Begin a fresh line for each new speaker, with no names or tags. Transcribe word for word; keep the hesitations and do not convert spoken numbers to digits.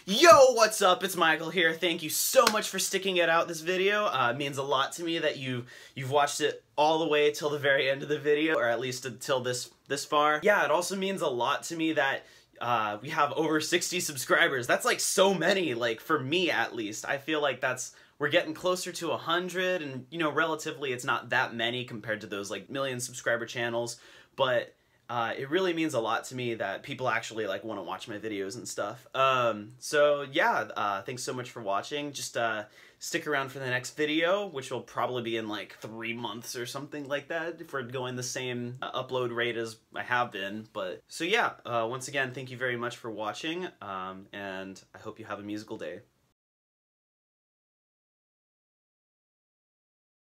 Yo, what's up? It's Michael here. Thank you so much for sticking it out this video. Uh, it means a lot to me that you, you've watched it all the way till the very end of the video, or at least until this, this far. Yeah, it also means a lot to me that uh, we have over sixty subscribers. That's like so many, like for me at least. I feel like that's, we're getting closer to a hundred, and you know, relatively it's not that many compared to those like million subscriber channels, but Uh, it really means a lot to me that people actually like want to watch my videos and stuff. Um, so yeah, uh, thanks so much for watching. Just uh, stick around for the next video, which will probably be in like three months or something like that if we're going the same uh, upload rate as I have been. But so yeah, uh, once again, thank you very much for watching, um, and I hope you have a musical day.